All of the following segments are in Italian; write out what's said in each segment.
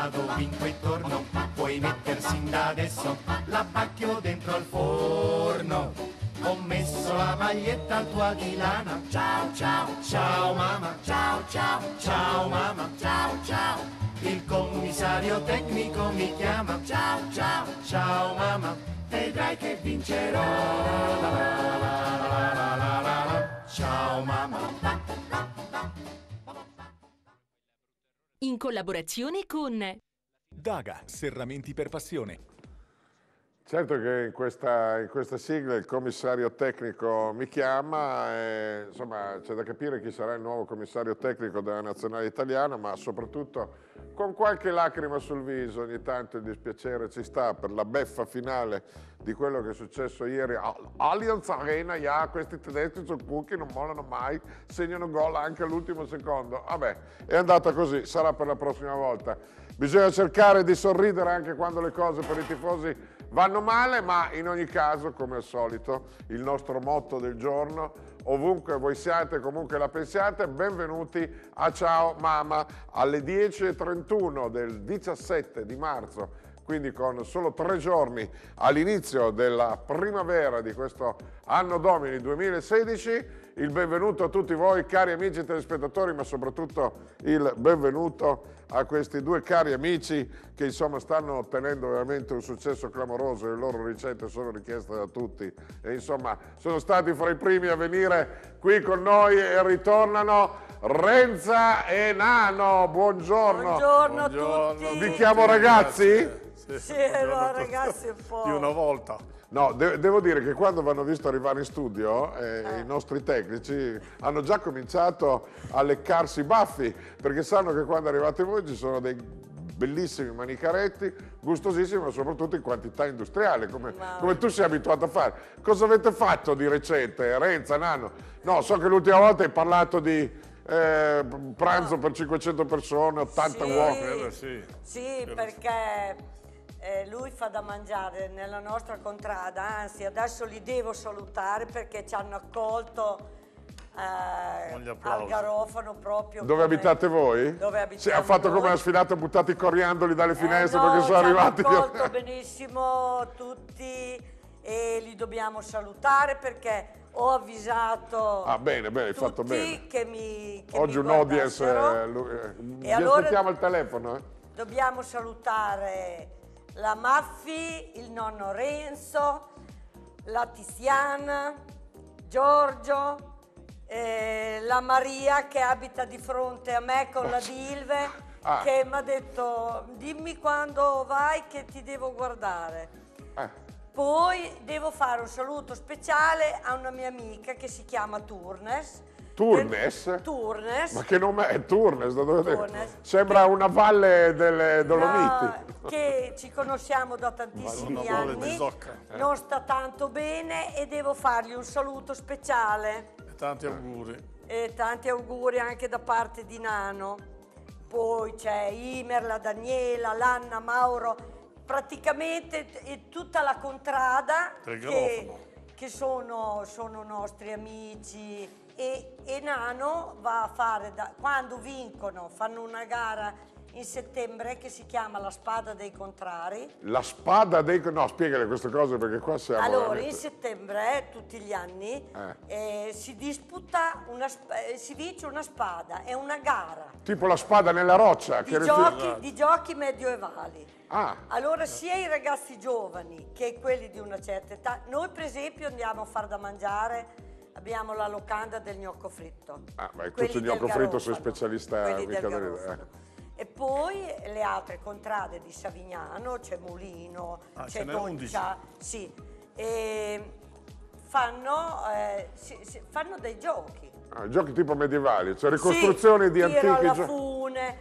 vado, vinco e torno, puoi mettersi da adesso l'abbacchio dentro al forno. Ho messo la maglietta al tuo Aguilana, ciao ciao, ciao mamma, ciao ciao, ciao mamma, ciao ciao. Il commissario tecnico mi chiama, ciao ciao, ciao mamma, vedrai che vincerò. La, la, la, la, la, la, la, la. Ciao mamma. In collaborazione con Daga, serramenti per passione. Certo che in questa sigla il commissario tecnico mi chiama, e, insomma c'è da capire chi sarà il nuovo commissario tecnico della nazionale italiana, ma soprattutto con qualche lacrima sul viso, ogni tanto il dispiacere ci sta per la beffa finale di quello che è successo ieri all'Allianz Arena. Questi tedeschi sono cucchi, non mollano mai, segnano gol anche all'ultimo secondo. Vabbè, è andata così, sarà per la prossima volta. Bisogna cercare di sorridere anche quando le cose per i tifosi vanno male, ma in ogni caso, come al solito, il nostro motto del giorno: ovunque voi siate, comunque la pensiate, benvenuti a Ciao Mamma alle 10:31 del 17 di marzo, quindi con solo 3 giorni all'inizio della primavera di questo anno domini 2016. Il benvenuto a tutti voi, cari amici telespettatori, ma soprattutto il benvenuto a questi 2 cari amici che insomma stanno ottenendo veramente un successo clamoroso. Le loro ricette sono richieste da tutti e insomma sono stati fra i primi a venire qui con noi e ritornano Renza e Nano. Buongiorno. Buongiorno a tutti. Vi chiamo ragazzi? Sì, no, ragazzi, un po'. Di una volta. No, devo dire che quando vi hanno visto arrivare in studio i nostri tecnici hanno già cominciato a leccarsi i baffi, perché sanno che quando arrivate voi ci sono dei bellissimi manicaretti, gustosissimi, ma soprattutto in quantità industriale, come tu sei abituato a fare. Cosa avete fatto di recente, Renza, Nano? No, so che l'ultima volta hai parlato di pranzo per 500 persone, 80 uomini. Sì, perché lui fa da mangiare nella nostra contrada, anzi adesso li devo salutare perché ci hanno accolto al Garofano proprio. Dove abitate voi? Dove abitiamo sì, ha fatto noi. come la sfilata, buttati i coriandoli dalle finestre No, perché sono arrivati. Ci hanno accolto benissimo tutti e li dobbiamo salutare perché ho avvisato bene, hai fatto bene. che oggi mi un audience, e allora aspettiamo il telefono. Dobbiamo salutare la Maffi, il nonno Renzo, la Tiziana, Giorgio, la Maria che abita di fronte a me con la Dilve, che mi ha detto dimmi quando vai che ti devo guardare. Poi devo fare un saluto speciale a una mia amica che si chiama Turnes. Turnes? Turnes. Ma che nome è Turnes? Da dove Turnes. Sembra una valle delle Dolomiti. No, che ci conosciamo da tantissimi anni, non sta tanto bene e devo fargli un saluto speciale. E tanti auguri. E tanti auguri anche da parte di Nano. Poi c'è Imer, la Daniela, l'Anna, Mauro, praticamente tutta la contrada che sono nostri amici. E Nano va a fare, quando vincono, fanno una gara in settembre che si chiama la Spada dei Contrari. La Spada dei... No, spiegale queste cose perché qua siamo... Allora, veramente... in settembre, tutti gli anni, si disputa, si vince una spada, è una gara. Tipo la spada nella roccia. Di giochi medioevali. Ah. Allora sia i ragazzi giovani che quelli di una certa età, noi per esempio andiamo a far da mangiare, abbiamo la locanda del gnocco fritto. Ma tu sul gnocco fritto sei specialista. E poi le altre contrade di Savignano, c'è Mulino, c'è Doncia, sì, e fanno dei giochi. Giochi tipo medievali, cioè ricostruzioni di antichi giochi. Alla fune,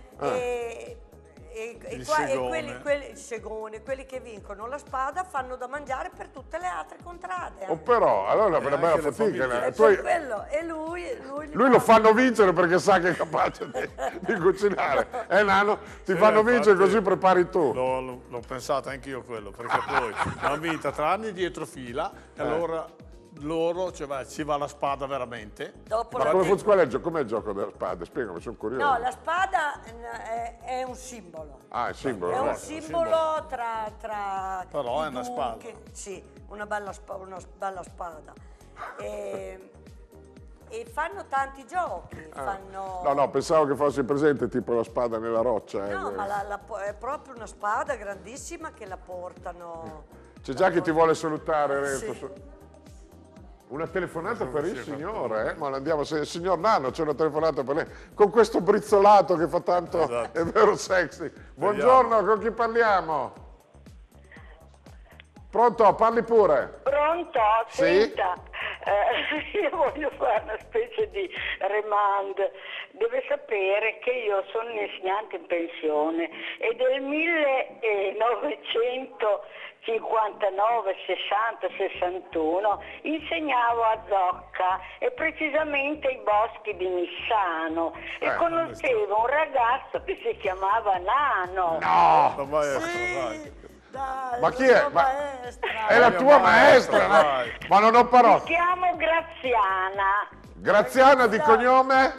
quelli che vincono la spada fanno da mangiare per tutte le altre contrade. Però, allora per una bella fatica. Lui lo fanno vincere perché sa che è capace di cucinare. Nano, ti fanno vincere così prepari tu. L'ho pensato anch'io quello, perché poi l'hanno vinta 3 anni dietro fila e allora loro, cioè, ci va la spada veramente. Dopo Ma la qual è com'è il gioco della spada? Spiegami, sono curioso. No, la spada è un simbolo. Ah, è simbolo. È un no? simbolo tra Però i è una due spada. sì, una bella spada. E fanno tanti giochi. Fanno... No, pensavo che fosse presente tipo la spada nella roccia. No, ma è proprio una spada grandissima che la portano. C'è già chi ti vuole salutare, Renzo. Sì. Una telefonata per il signore, Ma andiamo, se il signor Nano c'è una telefonata per lei, con questo brizzolato che fa tanto, Esatto. è vero sexy. Buongiorno, con chi parliamo? Pronto, parli pure. Pronto? Sì? Senta, io voglio fare una specie di remand. Deve sapere che io sono un'insegnante in pensione e del 1959, 60, 61 insegnavo a Zocca e precisamente ai boschi di Missano e conoscevo un ragazzo che si chiamava Nano. No! La maestra, Sì, dai. dai, Ma chi è? la maestra. È la tua maestra, dai. Ma non ho Mi parole. chiamo Graziana. Graziana di cognome?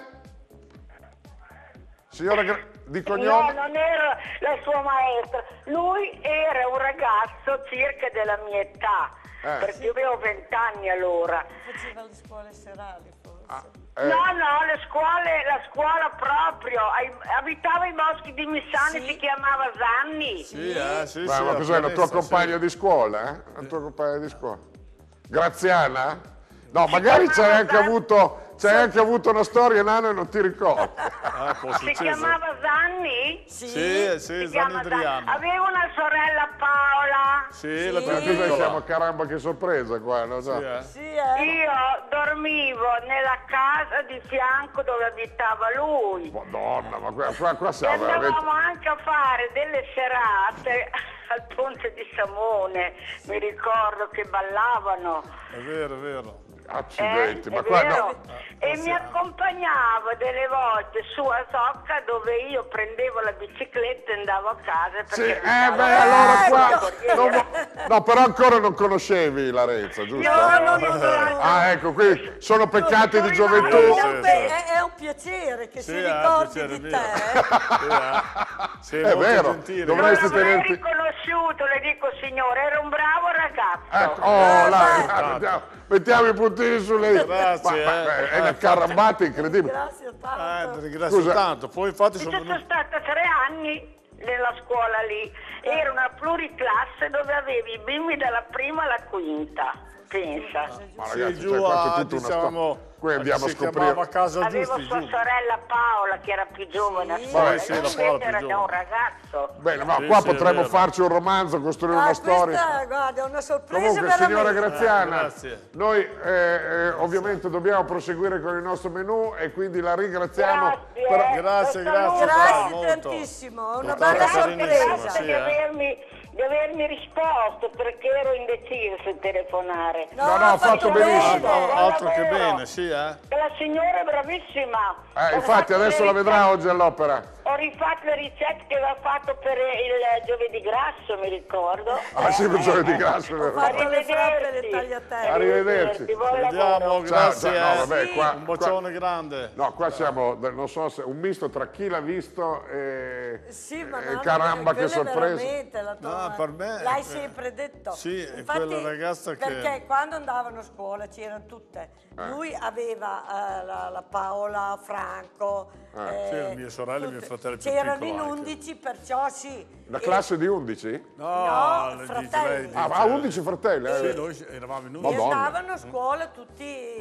Signora di No, cognome? non era la sua maestra. Lui era un ragazzo circa della mia età, perché io avevo 20 anni allora. Faceva le scuole serali forse. No, la scuola proprio. Abitava ai boschi di Missano e Sì. si chiamava Zanni. Sì, sì, Ma sì, cos'è la tua pianista, compagna di scuola? La tua compagna di scuola? Graziana? No, magari c'hai anche avuto una storia, Nano, e non ti ricordi. può Si succedere. chiamava Zanni? Sì, Si Zanni chiama Adriano. Aveva una sorella Paola. Sì, la Sì. più Ma cosa piccola. siamo, caramba, che sorpresa qua, non so. Sì, Sì, Io dormivo nella casa di fianco dove abitava lui. Madonna, ma qua E siamo veramente... andavamo anche a fare delle serate al ponte di Samone, mi ricordo che ballavano. È vero, è vero. Accidenti, ma è qua vero? no. E mi accompagnava delle volte su a Zocca dove io prendevo la bicicletta e andavo a casa. Sì, perché abitavo allora al qua... Corriere. No, però ancora non conoscevi la Renza, giusto? No. Ah, ecco, qui sono peccati di Sì, gioventù. è un piacere che si ricordi piacere di mio. te. Sei È molto vero, gentile. dovresti Non l'avrei tenerti... riconosciuto, le dico signore, era un bravo ragazzo. Ecco, mettiamo i puntini sulle... Grazie, È una carambata incredibile. Grazie tanto. Ti ringrazio Scusa. tanto. Poi infatti Io sono sono venuto... stata 3 anni nella scuola lì, era una pluriclasse dove avevi i bimbi dalla prima alla quinta, pensa. Ma Sì, ragazzi, giù cioè, qua c'è a, tutta una diciamo, storia. Qui andiamo a si chiamava scoprire... Casa Avevo Giusti, sua giù. sorella Paola che era più giovane a Sì. scuola, Vabbè, sì, lui la Paola invece più era già giovane. un ragazzo. Bene, ma Sì, qua sì, è potremmo vero. farci un romanzo, costruire una storia. Questa, guarda, è una sorpresa Comunque, signora veramente. Graziana, Grazie. noi ovviamente dobbiamo proseguire con il nostro menù e quindi la ringraziamo. Grazie, Grazie, lo grazie. saluto. Grazie molto. tantissimo, è una Stata bella carinissima, sorpresa. Grazie sì, di avermi risposto perché ero indecisa se telefonare. No, ha fatto benissimo. Altro che Davvero. bene, sì, La signora è bravissima. Ho Infatti fatto adesso le la ricette- vedrà oggi all'opera. Ho rifatto le ricette che aveva fatto per il giovedì grasso, mi ricordo. Ah sì, per giovedì grasso, è Ho vero. fatto le frappe e le tagliatelle. Arrivederci. Buon Vediamo, lavoro. grazie. Ciao, no, vabbè, qua- Un bacione grande. No, qua siamo, non so se un misto tra chi l'ha visto e, Sì, ma e no, caramba che quella è sorpresa. veramente la tua... No, per me- L'hai sempre detto. Sì, è Infatti, quella ragazza che- Perché quando andavano a scuola c'erano tutte. Lui aveva la Paola, Franco... Sì, le mie sorelle e mie fratelli più C'erano piccoli in anche. 11, perciò sì. La E- classe di 11? No, le fratelli. dice lei, Ah, dice- 11 fratelli. Sì, noi eravamo in E 11. Madonna. andavano a scuola tutti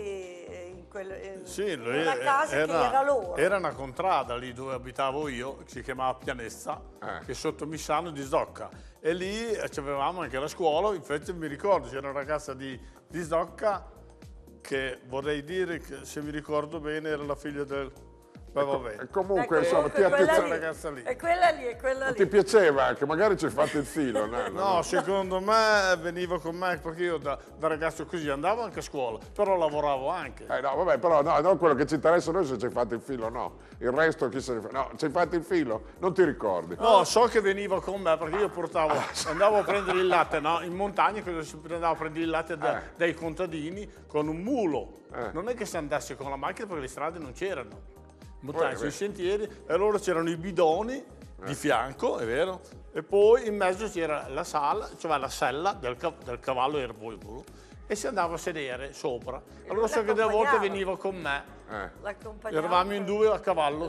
in Sì, lui una casa che era loro. era una contrada lì dove abitavo io, che si chiamava Pianezza, che è sotto Missano di Zocca. E lì avevamo anche la scuola, infatti mi ricordo, c'era una ragazza di Zocca che vorrei dire che, se mi ricordo bene, era la figlia del Ma vabbè. Comunque, insomma, ti ragazza lì. È quella lì, è quella lì. Ti piaceva anche, magari ci hai fatto il filo, No, secondo me veniva con me, perché io da ragazzo così andavo anche a scuola, però lavoravo anche. No, vabbè, però no, non quello che ci interessa a noi se ci hai fatto il filo o no. Il resto chi se ne fa. No, ci hai fatto il filo? Non ti ricordi? No, so che veniva con me perché io andavo a prendere il latte, no? In montagna cosa si andava a prendere il latte dai contadini con un mulo. Non è che si andasse con la macchina perché le strade non c'erano. In montagna sui sentieri, e allora c'erano i bidoni di fianco, è vero? E poi in mezzo c'era la sala, cioè la sella del cavallo erbivoro, e si andava a sedere sopra. Allora so che delle volte veniva con me. Eravamo in 2 a cavallo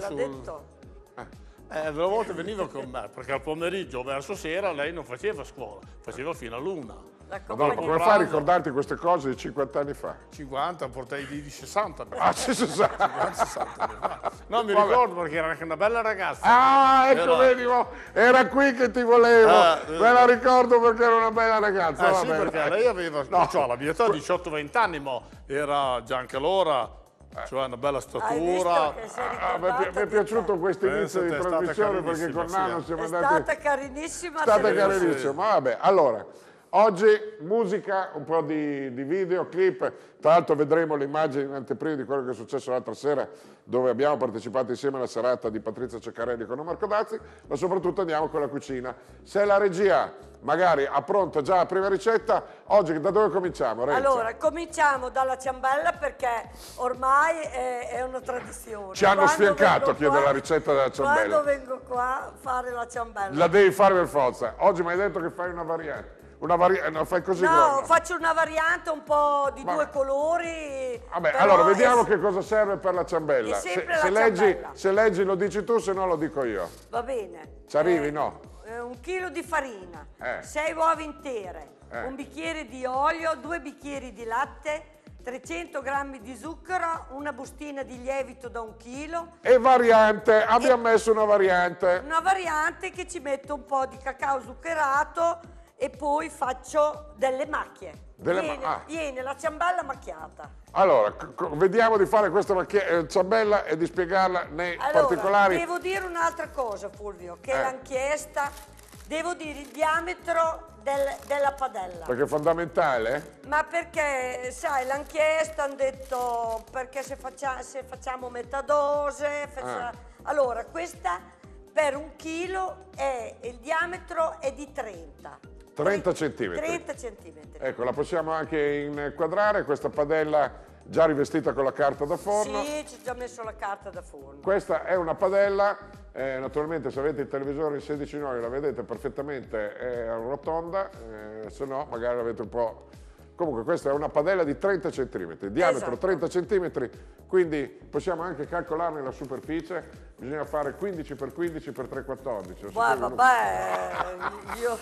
delle volte veniva con me, perché al pomeriggio verso sera lei non faceva scuola, faceva fino all'1. Madonna, come fai a ricordarti queste cose di 50 anni fa? 50, portai di 60. Ah, 60. 60 anni fa. No, mi ricordo perché era anche una bella ragazza. Ah, ecco, vedi, era qui che ti volevo. Me la ricordo perché era una bella ragazza. Sì, perché lei aveva la mia età, 18-20 anni, ma era già anche allora, cioè una bella statura. Mi è piaciuto questo inizio di trasmissione perché con Nano siamo andati... È stata carinissima. Ma vabbè, allora... Oggi musica, un po' di videoclip, tra l'altro vedremo le immagini in anteprima di quello che è successo l'altra sera dove abbiamo partecipato insieme alla serata di Patrizia Ceccarelli con Marco Dazzi, ma soprattutto andiamo con la cucina. Se la regia magari ha pronta già la prima ricetta, oggi da dove cominciamo, Renzo? Allora, cominciamo dalla ciambella perché ormai è una tradizione. Ci hanno sfiancato a chiedere la ricetta della ciambella. Quando vengo qua a fare la ciambella. La devi fare per forza. Oggi mi hai detto che fai una variante. No, fai così. No, faccio una variante un po' di 2 colori. Vabbè, allora vediamo che cosa serve per la ciambella. Se leggi lo dici tu, se no lo dico io. Va bene. Ci arrivi, no? 1 chilo di farina, 6 uova intere, 1 bicchiere di olio, 2 bicchieri di latte, 300 grammi di zucchero, una bustina di lievito da 1 chilo. E variante, abbiamo messo una variante. Una variante che ci metto un po' di cacao zuccherato e poi faccio delle macchie. Viene la ciambella macchiata. Allora, vediamo di fare questa ciambella e di spiegarla nei particolari. Devo dire un'altra cosa, Fulvio, che l'inchiesta, devo dire il diametro della padella. Perché è fondamentale? Ma perché, sai, l'inchiesta hanno detto, perché se facciamo metà dose, allora questa per 1 chilo il diametro è di 30. 30 centimetri. 30 centimetri. Ecco, la possiamo anche inquadrare, questa padella già rivestita con la carta da forno. Sì, ci ho già messo la carta da forno. Questa è una padella, naturalmente se avete il televisore in 16 noni la vedete perfettamente, è rotonda, se no magari l'avete un po'... Comunque questa è una padella di 30 cm, diametro 30 cm, quindi possiamo anche calcolarne la superficie, bisogna fare 15 x 15 x 3,14. Vabbè, io...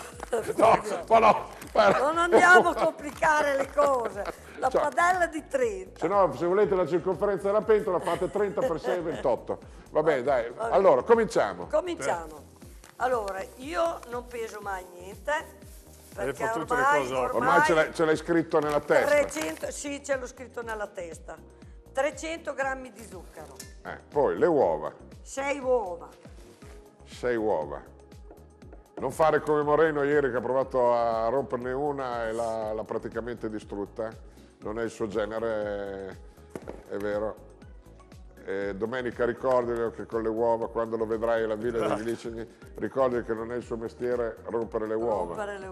Non andiamo a complicare le cose, la padella di 30. Se no, se volete la circonferenza della pentola fate 30 x 6 è 28. Va bene, dai, allora cominciamo. Allora, io non peso mai niente. Perché ormai ce l'hai scritto nella testa. Sì, ce l'ho scritto nella testa. 300 grammi di zucchero. Poi le uova. 6 uova. 6 uova. Non fare come Moreno ieri che ha provato a romperne una e l'ha praticamente distrutta. Non è il suo genere, è vero. Domenica ricordilo che con le uova, quando lo vedrai alla Villa dei Glicini, ricordi che non è il suo mestiere rompere le uova.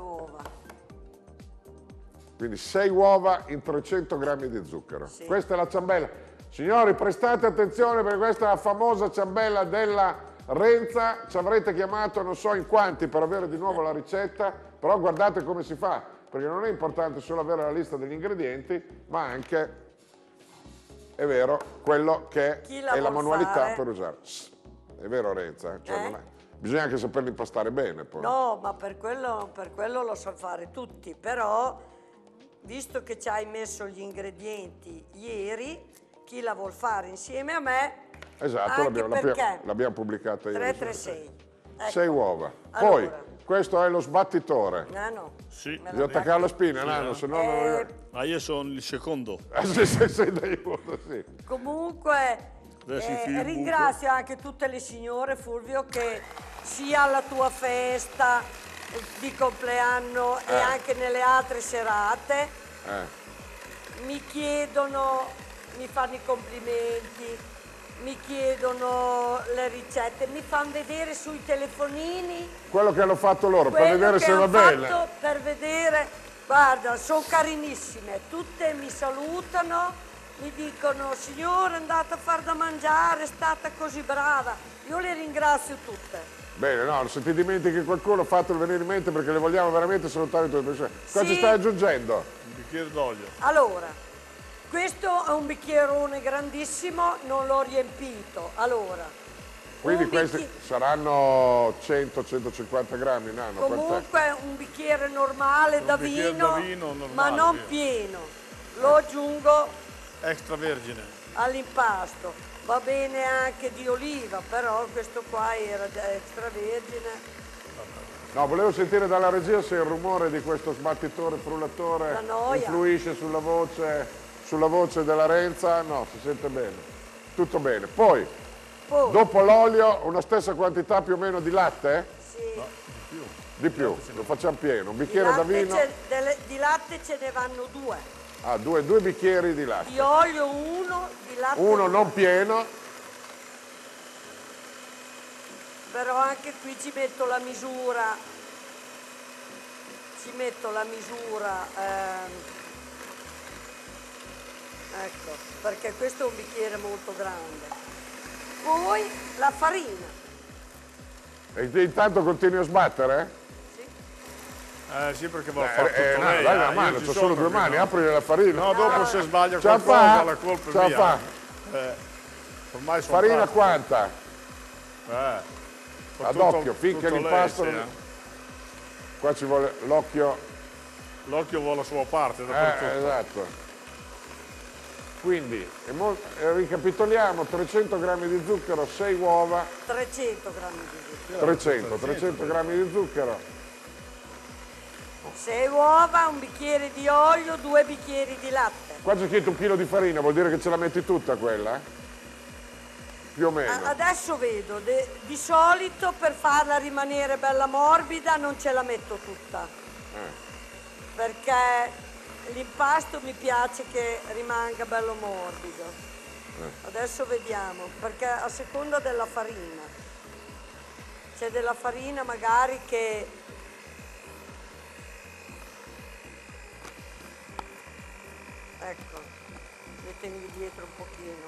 Quindi 6 uova in 300 grammi di zucchero. Sì. Questa è la ciambella. Signori, prestate attenzione perché questa è la famosa ciambella della Renza. Ci avrete chiamato non so in quanti per avere di nuovo la ricetta, però guardate come si fa, perché non è importante solo avere la lista degli ingredienti, ma anche... È vero, quello che è la manualità per usare. È vero Renza? Cioè bisogna anche saperli impastare bene poi. No, ma per quello lo so fare tutti, però visto che ci hai messo gli ingredienti ieri, chi la vuol fare insieme a me? Esatto, l'abbiamo pubblicata ieri. 336. Ecco. 6 uova. Poi, questo è lo sbattitore. Nano. Sì. Bisogna attaccare la spina, Nano, se no non... Ma io sono il secondo. Sei d'aiuto, sì. Comunque, Ringrazio anche tutte le signore, Fulvio, che sia alla tua festa di compleanno e anche nelle altre serate mi chiedono, mi fanno i complimenti, mi chiedono le ricette, mi fanno vedere sui telefonini quello che hanno fatto loro, per vedere se va bene. Per vedere, guarda, sono carinissime, tutte mi salutano, mi dicono signora è andata a far da mangiare, è stata così brava, io le ringrazio tutte. Bene, no, se ti dimentichi qualcuno fatelo venire in mente perché le vogliamo veramente salutare tutte le persone. Qua ci stai aggiungendo? Un bicchiere d'olio. Allora, questo è un bicchierone grandissimo, non l'ho riempito. Allora, quindi questi saranno 100-150 grammi in anno. Comunque un bicchiere normale da vino, ma non pieno. Lo aggiungo extravergine all'impasto. Va bene anche di oliva, però questo qua era extravergine. No, volevo sentire dalla regia se il rumore di questo sbattitore frullatore influisce sulla voce della Renza. No, si sente bene. Tutto bene. Poi dopo l'olio, una stessa quantità più o meno di latte? Sì. No, di più, lo facciamo pieno. Un bicchiere da vino? Di latte ce ne vanno 2. Ah, due bicchieri di latte. Di olio 1, di latte uno 2. non pieno. Però anche qui ci metto la misura. Ecco, perché questo è un bicchiere molto grande. Poi la farina. E intanto continui a sbattere? Sì, perché va fatto tutto lei. Dai la mano, c'ho solo 2 mani, apri la farina. No, dopo se sbaglia qualcosa la colpa è mia. Ormai sono farina quanta? Ad occhio, finché l'impasto... Qua ci vuole l'occhio. L'occhio vuole la sua parte dappertutto. Esatto. Quindi, ricapitoliamo, 300 grammi di zucchero, 6 uova. 300 grammi di zucchero. 300 grammi di zucchero. 6 uova, un bicchiere di olio, 2 bicchieri di latte. Qua c'è scritto 1 chilo di farina, vuol dire che ce la metti tutta quella? Più o meno. Adesso vedo, di solito per farla rimanere bella morbida non ce la metto tutta. Perché l'impasto mi piace che rimanga bello morbido. Adesso vediamo, perché a seconda della farina. C'è della farina magari che... Ecco, mettetevi dietro un pochino.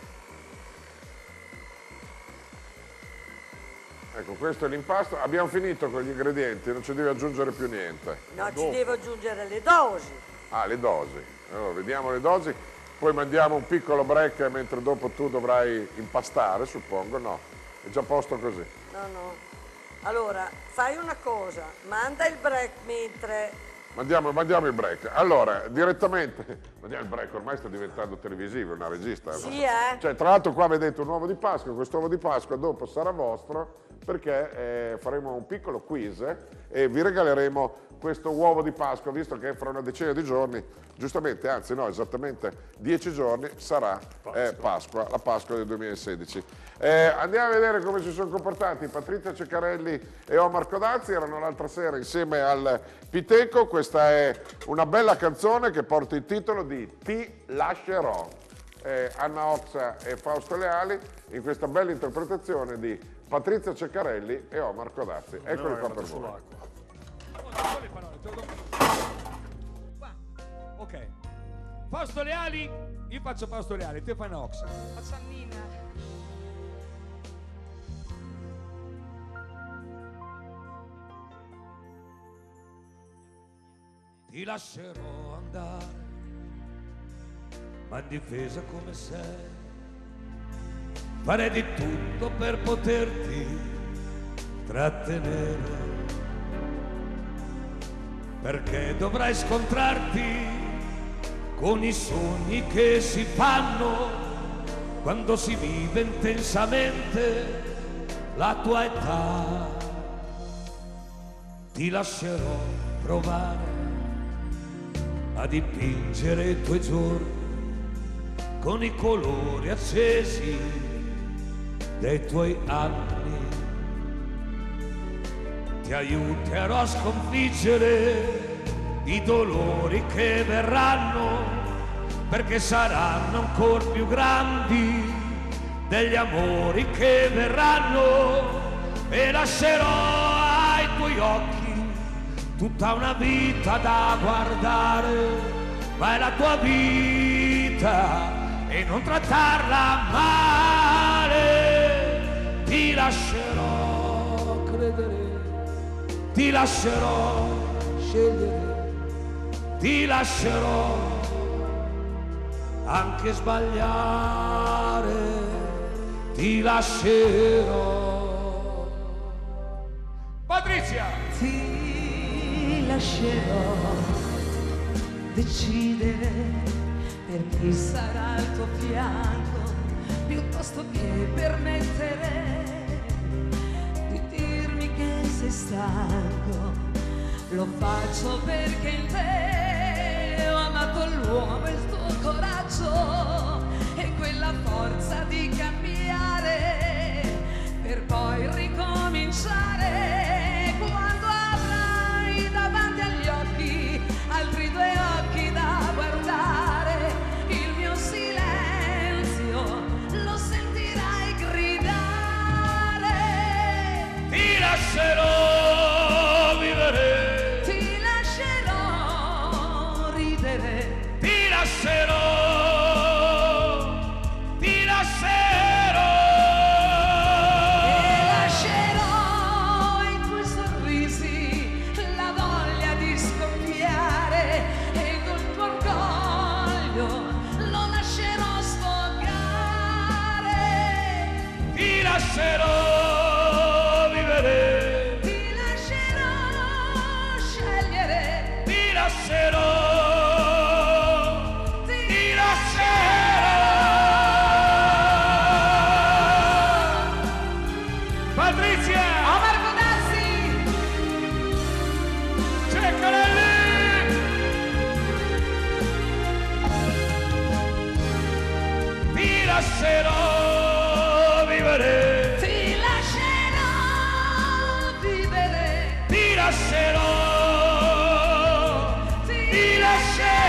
Ecco, questo è l'impasto. Abbiamo finito con gli ingredienti, non ci devi aggiungere più niente. No, ci devo aggiungere le dosi. Ah, le dosi. Allora, vediamo le dosi. Poi mandiamo un piccolo break mentre dopo tu dovrai impastare, suppongo. No, è già a posto così. No. Allora, fai una cosa, manda il break mentre... Mandiamo il break. Allora, direttamente, mandiamo il break, ormai sta diventando televisivo, una regista. Sì, Cioè, tra l'altro qua vedete un uovo di Pasqua, quest'uovo di Pasqua dopo sarà vostro perché faremo un piccolo quiz e vi regaleremo questo uovo di Pasqua, visto che fra una decina di giorni, giustamente, anzi no, esattamente 10 giorni sarà Pasqua, la Pasqua del 2016. Andiamo a vedere come si sono comportati Patrizia Ceccarelli e Omar Codazzi, erano l'altra sera insieme al Piteco. Questa è una bella canzone che porta il titolo di Ti lascerò. Anna Oxa e Fausto Leali in questa bella interpretazione di Patrizia Ceccarelli e Omar Codazzi. Eccoli qua per voi. Ok. Fausto Leali, io faccio Fausto Leali, te fai Nox. Faccio Annina. Ti lascerò andare, ma in difesa come sei. Farei di tutto per poterti trattenere, perché dovrai scontrarti con i sogni che si fanno quando si vive intensamente la tua età. Ti lascerò provare a dipingere i tuoi giorni con i colori accesi dei tuoi anni. Ti aiuterò a sconfiggere i dolori che verranno, perché saranno ancora più grandi degli amori che verranno, e lascerò ai tuoi occhi tutta una vita da guardare, ma è la tua vita e non trattarla male. Ti lascerò credere, ti lascerò scegliere, ti lascerò anche sbagliare, ti lascerò. Patrizia! Ti lascerò decidere per chi sarà al tuo fianco, piuttosto che permettere di dirmi che sei stanco. Lo faccio perché in te ho amato l'uomo e il tuo coraggio e quella forza di cambiare per poi ricominciare. Quando avrai davanti agli occhi altri due occhi da guardare, il mio silenzio lo sentirai gridare. Ti lascerò vivere, Ti lascerò ridere, ti lascerò, ti lascerò. e lascerò ai tuoi sorrisi la voglia di scoppiare, e col tuo orgoglio lo lascerò sfogare. Ti lascerò vivere, Ti lascerò scegliere, ti lascerò, ti lascerò. Patrizia! Marco Dassi! Ceccarelli! Ti lascerò vivere, Ti lascerò vivere, ti lascerò, ti lascerò.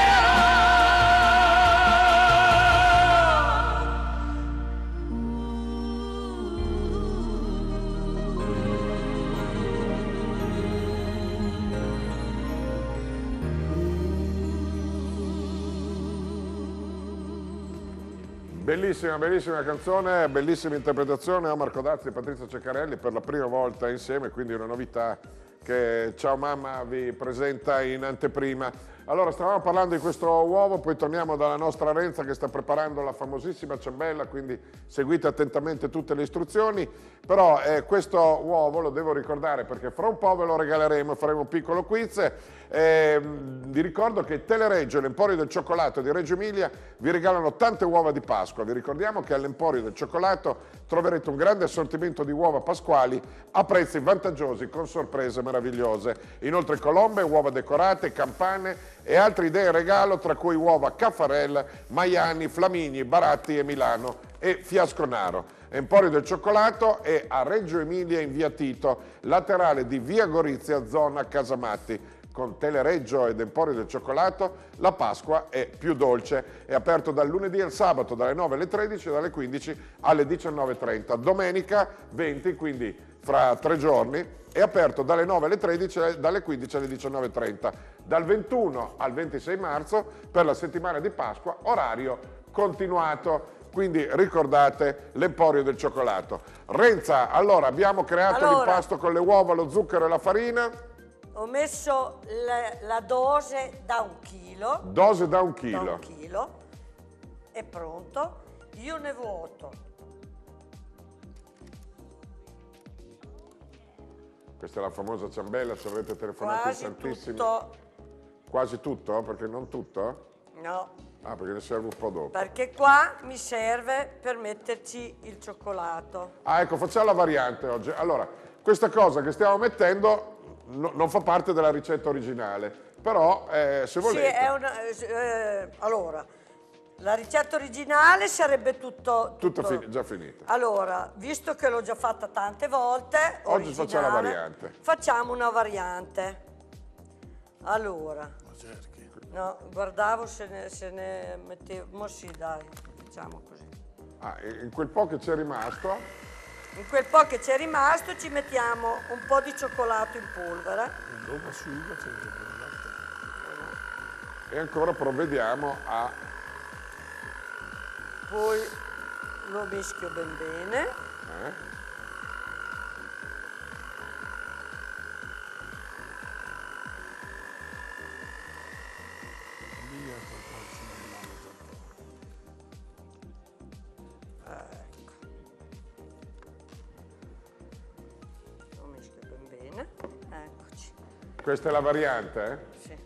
Bellissima, bellissima canzone, bellissima interpretazione a Marco Dazzi e Patrizia Ceccarelli per la prima volta insieme, quindi una novità che Ciao Mamma vi presenta in anteprima. Allora, stavamo parlando di questo uovo, poi torniamo dalla nostra Renza che sta preparando la famosissima ciambella, quindi seguite attentamente tutte le istruzioni. Però questo uovo lo devo ricordare perché fra un po' ve lo regaleremo, faremo un piccolo quiz. Vi ricordo che Telereggio e l'Emporio del Cioccolato di Reggio Emilia vi regalano tante uova di Pasqua. Vi ricordiamo che all'Emporio del Cioccolato troverete un grande assortimento di uova pasquali a prezzi vantaggiosi con sorprese meravigliose. Inoltre colombe, uova decorate, campane e altre idee in regalo, tra cui uova Caffarel, Maiani, Flamigni, Baratti e Milano e Fiasconaro. Emporio del Cioccolato è a Reggio Emilia in via Tito, laterale di via Gorizia, zona Casamatti. Con Telereggio ed Emporio del Cioccolato la Pasqua è più dolce. È aperto dal lunedì al sabato dalle 9 alle 13 e dalle 15 alle 19:30. Domenica 20, quindi fra 3 giorni, è aperto dalle 9 alle 13 e dalle 15 alle 19:30. Dal 21 al 26 marzo per la settimana di Pasqua, orario continuato. Quindi ricordate l'Emporio del Cioccolato. Renza, allora abbiamo creato l'impasto con le uova, lo zucchero e la farina. Ho messo la dose da 1 chilo. Dose da 1 chilo. Da 1 chilo. È pronto. Io ne vuoto. Questa è la famosa ciambella, ci avrete telefonato in tantissimi. Tutto. Quasi tutto? Perché non tutto? No. Ah, perché ne serve un po' dopo. Perché qua mi serve per metterci il cioccolato. Ah, ecco, facciamo la variante oggi. Allora, questa cosa che stiamo mettendo non fa parte della ricetta originale, però se volete... Sì, è una... allora, La ricetta originale sarebbe tutto già finita. Allora, visto che l'ho già fatta tante volte, Oggi facciamo la variante. Facciamo una variante. Allora, no, guardavo se ne mettevo, ma sì dai, facciamo così. Ah, in quel po' che c'è rimasto? In quel po' che c'è rimasto ci mettiamo un po' di cioccolato in polvere. E ancora provvediamo a... Poi lo mischio ben bene. Ecco. Lo mischio ben bene. Eccoci. Questa è la variante, eh? Sì.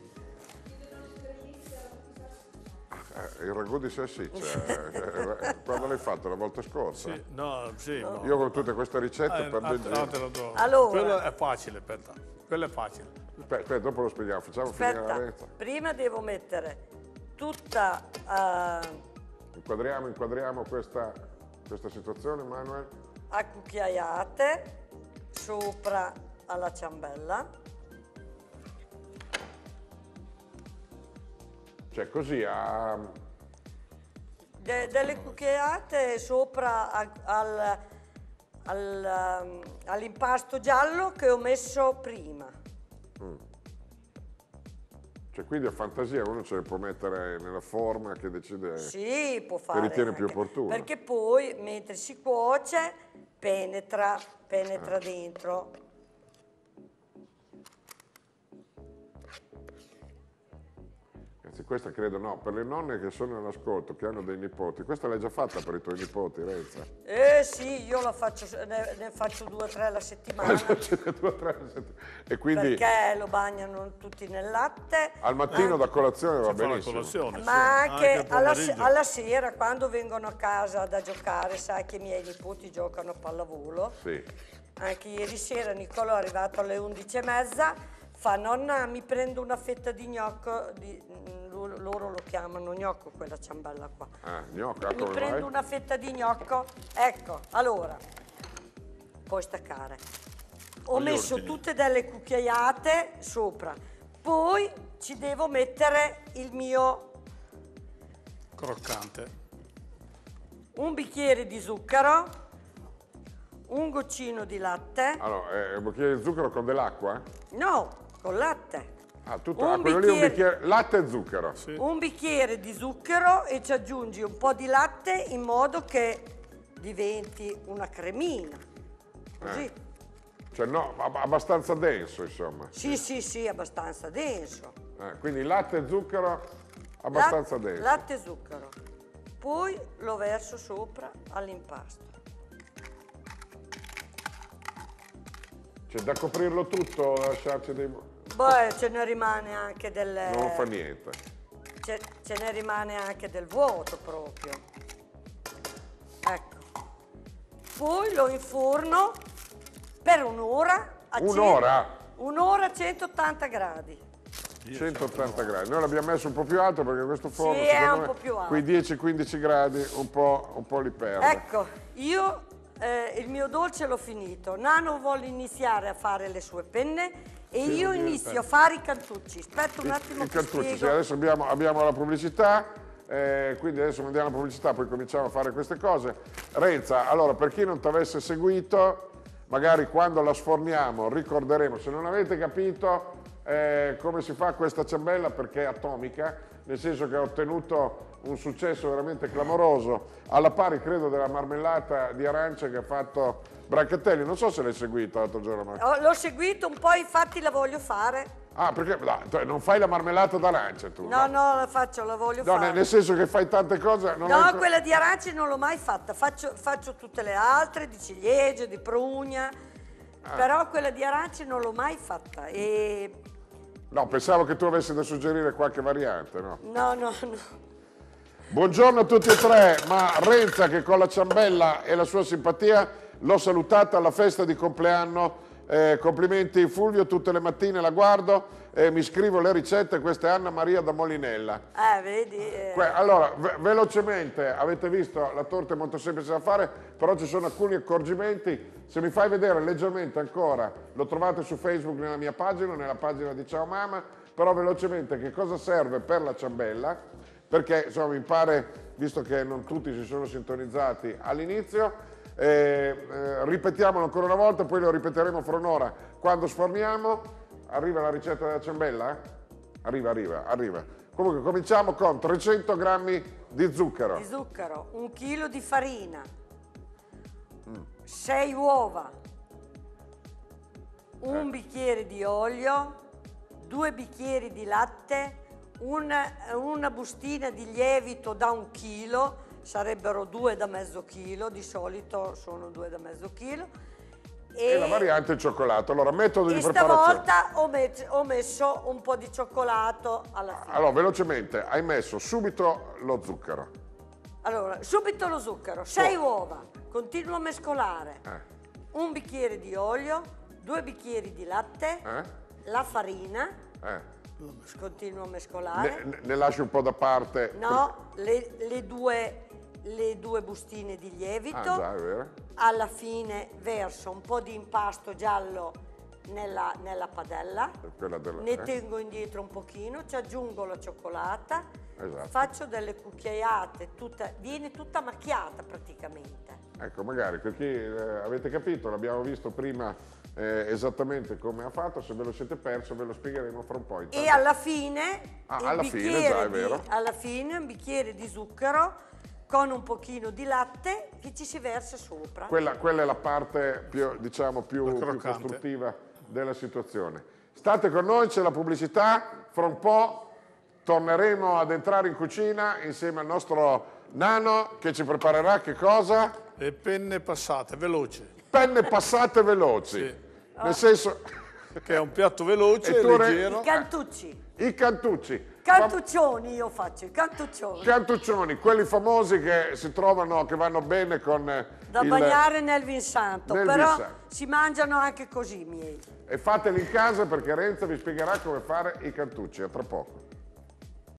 Il ragù di salsiccia, quando l'hai fatto? La volta scorsa? Sì, no. Io con tutte queste ricette per due te lo do. Allora. Quello è facile, aspetta. Quello è facile. Aspetta, dopo lo spieghiamo, facciamo finire la Renza. Prima devo mettere tutta... Inquadriamo questa situazione, Manuel. a cucchiaiate sopra alla ciambella. Cioè così a... Delle cucchiaiate sopra all'impasto giallo che ho messo prima. Cioè quindi a fantasia uno ce le può mettere nella forma che decide, Sì, può fare. che ritiene più anche, opportuno. perché poi mentre si cuoce penetra dentro. Anzi, questa credo no, per le nonne che sono all'ascolto, che hanno dei nipoti, questa l'hai già fatta per i tuoi nipoti, Renza? Sì, io la faccio, ne faccio 2 o 3 alla settimana. E quindi Perché lo bagnano tutti nel latte. al mattino da colazione va benissimo. Ma anche alla sera, quando vengono a casa da giocare, sai che i miei nipoti giocano a pallavolo. Sì. Anche ieri sera Nicolò è arrivato alle 11:30, fa: nonna, mi prendo una fetta di gnocco, loro lo chiamano gnocco quella ciambella qua. Gnocco, Mi come prendo mai? una fetta di gnocco. Ecco, allora, puoi staccare. Ho messo tutte delle cucchiaiate sopra, poi ci devo mettere il mio croccante, un bicchiere di zucchero, un goccino di latte. Allora, un bicchiere di zucchero con dell'acqua? No, con latte. Quello lì è un bicchiere, latte e zucchero. Sì. Un bicchiere di zucchero e ci aggiungi un po' di latte in modo che diventi una cremina. Così. Cioè no, abbastanza denso, insomma. Sì, abbastanza denso. Quindi latte e zucchero abbastanza denso. Latte e zucchero. Poi lo verso sopra all'impasto. Cioè da coprirlo tutto, lasciarci dei... Beh, ce ne rimane anche del... Non fa niente. Ce ne rimane anche del vuoto proprio. Ecco. Poi lo inforno per un'ora. Un'ora? Un'ora a 180 gradi. 180 gradi. Noi l'abbiamo messo un po' più alto perché questo forno, sì, è un po' più alto. Quei 10-15 gradi un po' li perde. Ecco, io il mio dolce l'ho finito. Nano vuole iniziare a fare le sue penne e io inizio a fare i cantucci. Aspetta un attimo I che cantucci, spiego. sì, adesso abbiamo la pubblicità, quindi adesso mandiamo la pubblicità, poi cominciamo a fare queste cose. Renza, allora per chi non ti avesse seguito, magari quando la sforniamo ricorderemo, se non avete capito come si fa questa ciambella perché è atomica, nel senso che ha ottenuto un successo veramente clamoroso, alla pari credo della marmellata di arancia che ha fatto Brancatelli. Non so se l'hai seguita l'altro giorno. L'ho seguito un po', infatti la voglio fare. Ah, perché non fai la marmellata d'arancia tu? No, la faccio, la voglio fare. No, nel senso che fai tante cose. No, quella di arance non l'ho mai fatta, faccio tutte le altre, di ciliegie, di prugna, però quella di arance non l'ho mai fatta. No, pensavo che tu avessi da suggerire qualche variante, no? No. Buongiorno a tutti e tre, ma Renza che con la ciambella e la sua simpatia l'ho salutata alla festa di compleanno complimenti Fulvio, tutte le mattine la guardo, mi scrivo le ricette, questa è Anna Maria da Molinella. Vedi? Allora, velocemente, avete visto, la torta è molto semplice da fare, però ci sono alcuni accorgimenti. Se mi fai vedere leggermente ancora, lo trovate su Facebook nella mia pagina, nella pagina di Ciao Mamma, però velocemente che cosa serve per la ciambella, perché insomma mi pare, visto che non tutti si sono sintonizzati all'inizio, ripetiamolo ancora una volta, poi lo ripeteremo fra un'ora. Quando sforniamo, arriva la ricetta della ciambella? Arriva. Comunque cominciamo con 300 grammi di zucchero. 1 chilo di farina, 6 uova, un bicchiere di olio, 2 bicchieri di latte, una bustina di lievito da 1 chilo, sarebbero 2 da mezzo chilo, di solito sono 2 da mezzo chilo. E la variante il cioccolato. Allora, metodo di preparazione. Stavolta ho messo un po' di cioccolato alla fine. Allora, velocemente, hai messo subito lo zucchero. Allora, subito lo zucchero, 6 uova, continuo a mescolare, 1 bicchiere di olio, 2 bicchieri di latte, la farina, continuo a mescolare. Ne lasci un po' da parte? No, le due bustine di lievito. Già, è vero. Alla fine verso un po' di impasto giallo nella padella, ne tengo indietro un pochino, ci aggiungo la cioccolata, faccio delle cucchiaiate, viene tutta macchiata praticamente. Ecco, magari per chi avete capito, l'abbiamo visto prima esattamente come ha fatto, se ve lo siete perso ve lo spiegheremo fra un po'. E alla fine, alla fine un bicchiere di zucchero con un pochino di latte che ci si versa sopra. Quella è la parte più, diciamo, più costruttiva della situazione. State con noi, c'è la pubblicità, fra un po' torneremo ad entrare in cucina insieme al nostro Nano che ci preparerà che cosa? Le penne passate, veloci. Penne passate veloci, sì. Nel senso che è un piatto veloce e leggero. I cantucci. I cantucci. Cantuccioni io faccio, i cantuccioni. Cantuccioni, quelli famosi che si trovano, che vanno bene con bagnare nel vin santo, però si mangiano anche così miei. E fateli in casa perché Renzo vi spiegherà come fare i cantucci, a tra poco.